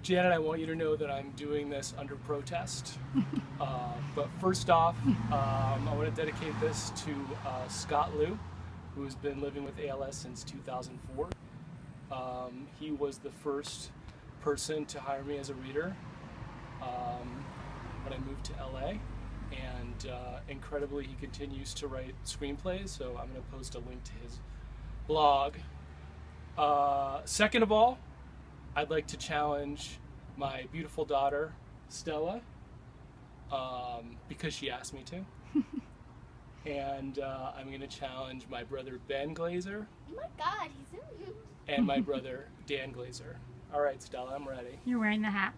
Janet, I want you to know that I'm doing this under protest. But first off, I want to dedicate this to Scott Liu, who's been living with ALS since 2004. He was the first person to hire me as a reader when I moved to LA, and incredibly he continues to write screenplays, so I'm going to post a link to his blog. Second of all, I'd like to challenge my beautiful daughter, Stella, because she asked me to. And I'm going to challenge my brother, Ben Glazer. Oh my God, he's in. And my brother, Dan Glazer. All right, Stella, I'm ready. You're wearing the hat.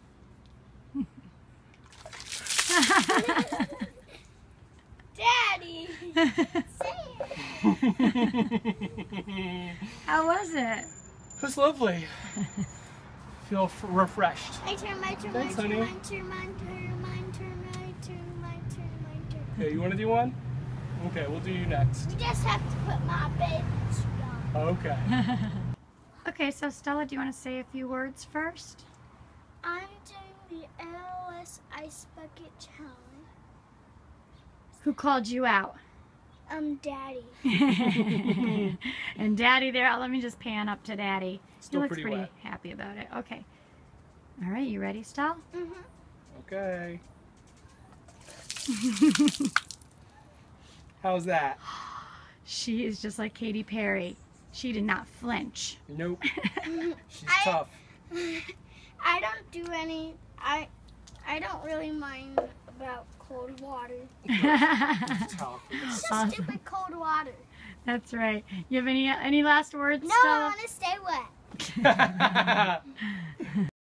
Daddy! How was it? It was lovely. Feel refreshed. Thanks, honey. Okay, you want to do one? Okay, we'll do you next. We just have to put my baby suit on. Okay. Okay, so Stella, do you want to say a few words first? I'm doing the ALS Ice Bucket Challenge. Who called you out? Daddy. And Daddy there, let me just pan up to Daddy. Still He looks pretty pretty wet. happy about it. Okay. All right, you ready, Stella? Okay. How's that? She is just like Katy Perry. She did not flinch. Nope. She's tough. I don't do any. I don't really mind about cold water. She's tough. It's just stupid cold water. That's right. You have any last words, No, Stella? I want to stay wet.